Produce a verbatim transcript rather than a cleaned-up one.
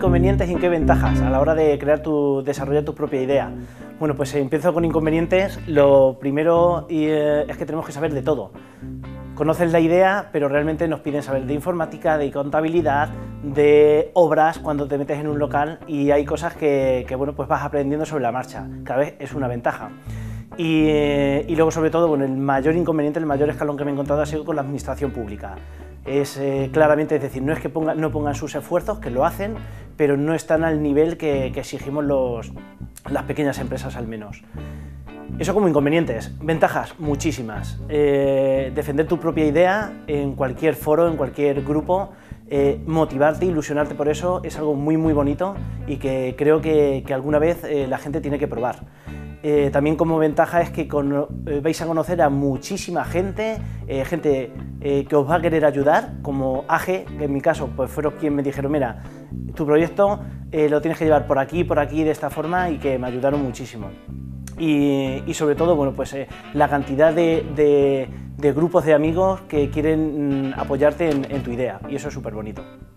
inconvenientes y en qué ventajas a la hora de crear tu, desarrollar tu propia idea? Bueno, pues empiezo con inconvenientes. Lo primero eh, es que tenemos que saber de todo. Conoces la idea, pero realmente nos piden saber de informática, de contabilidad, de obras cuando te metes en un local, y hay cosas que, que bueno, pues vas aprendiendo sobre la marcha. Cada vez es una ventaja. Y, y luego, sobre todo, bueno, el mayor inconveniente, el mayor escalón que me he encontrado ha sido con la administración pública. Es eh, claramente, es decir, no es que ponga, no pongan sus esfuerzos, que lo hacen, pero no están al nivel que, que exigimos los, las pequeñas empresas al menos. Eso como inconvenientes. Ventajas, muchísimas. Eh, defender tu propia idea en cualquier foro, en cualquier grupo, eh, motivarte, ilusionarte por eso, es algo muy muy bonito y que creo que, que alguna vez eh, la gente tiene que probar. Eh, también como ventaja es que con, eh, vais a conocer a muchísima gente, eh, gente eh, que os va a querer ayudar, como A G, que en mi caso pues fueron quien me dijeron, mira, tu proyecto eh, lo tienes que llevar por aquí, por aquí, de esta forma, y que me ayudaron muchísimo. Y, y sobre todo, bueno, pues eh, la cantidad de, de, de grupos de amigos que quieren mm, apoyarte en, en tu idea, y eso es súper bonito.